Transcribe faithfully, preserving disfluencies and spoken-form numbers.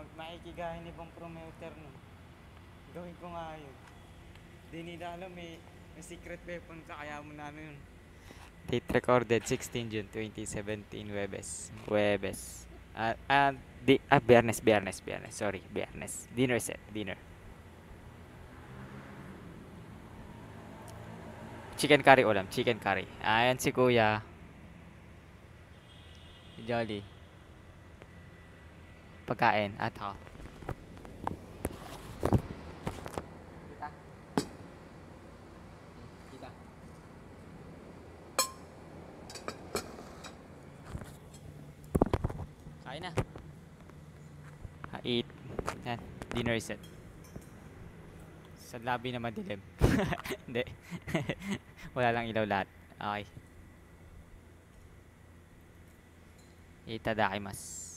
mag maikigahin ibang promoter nun. Gawin ko nga yun. Di nila alam may, may secret weapon ka kaya mo na ano yun. Date recorded sixteen June twenty seventeen, Webes. Webes. Ah, uh, uh, di, ah, Biyernes, Biyernes, Biyernes. Sorry, Biyernes. Dinner set, dinner. Chicken curry ulam, chicken curry. Ayan si Kuya. Si Jolly. Pagkain at ako. Kita. Kita. Kain na. Ha, eat. Yan, dinner set. Sa lobby na madilim. Hindi. Wala lang ilaw lahat. Okay. Itadakimasu.